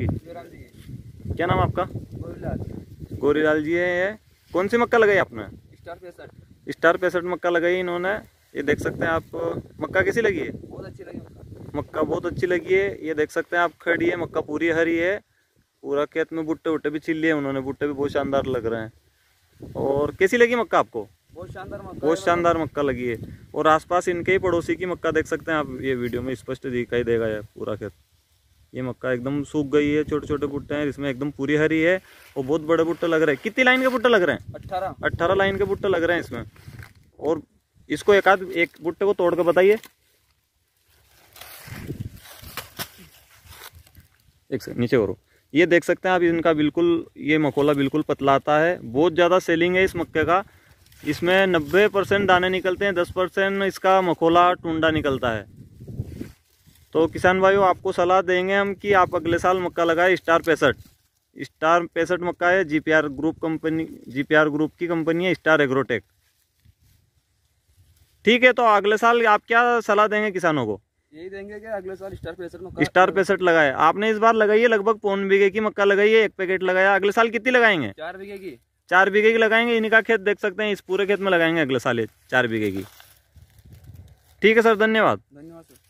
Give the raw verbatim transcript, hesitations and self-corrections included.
आपकी? क्या नाम आपका? गोरीलाल जी है। ये कौन सी मक्का लगाई आपने? स्टार पैंसठ। स्टार पैंसठ मक्का लगाई इन्होंने। ये देख सकते हैं आप। मक्का कैसी लगी है? बहुत अच्छी लगी मक्का। मक्का बहुत अच्छी लगी है। ये देख सकते हैं आप, खड़ी है मक्का, पूरी हरी है। पूरा खेत में भुट्टे भुट्टे भी छिल लिए उन्होंने। भुट्टे भी बहुत शानदार लग रहे हैं। और कैसी लगी मक्का आपको? बहुत शानदार मक्का, बहुत शानदार मक्का लगी है। और आसपास इनके ही पड़ोसी की मक्का देख सकते हैं आप। ये वीडियो में स्पष्ट दिखाई देगा ये पूरा खेत। ये मक्का एकदम सूख गई है, छोटे छोटे भुट्टे हैं इसमें, एकदम पूरी हरी है और बहुत बड़े भुट्टे लग रहे हैं। कितनी लाइन के भुट्टे लग रहे हैं? अठारह अट्ठारह लाइन के भुट्टे लग रहे हैं इसमें। और इसको एक आध एक भुट्टे को तोड़ कर बताइए। एक सेकंड नीचे करो। ये देख सकते हैं आप, इनका बिल्कुल ये मकोला बिल्कुल पतलाता है। बहुत ज़्यादा सेलिंग है इस मक्के का। इसमें नब्बे परसेंट दाने निकलते हैं, दस परसेंट इसका मकोला टुंडा निकलता है। तो किसान भाइयों, आपको सलाह देंगे हम कि आप अगले साल मक्का लगाए स्टार पैंसठ। स्टार पैंसठ मक्का है, GPR group company, GPR group की कंपनी है, स्टार एग्रोटेक। ठीक है, तो अगले साल आप क्या सलाह देंगे किसानों को? यही देंगे कि अगले साल स्टार पैंसठ मक्का। स्टार पैंसठ लगाए आपने। इस बार लगाइए, लगभग पौन बीघे की मक्का लगाई है, एक पैकेट लगाया। अगले साल कितनी लगाएंगे? चार बीघे की। चार बीघे की लगाएंगे। इनका खेत देख सकते हैं, इस पूरे खेत में लगाएंगे अगले साल ये चार बीघे की। ठीक है सर, धन्यवाद। धन्यवाद सर।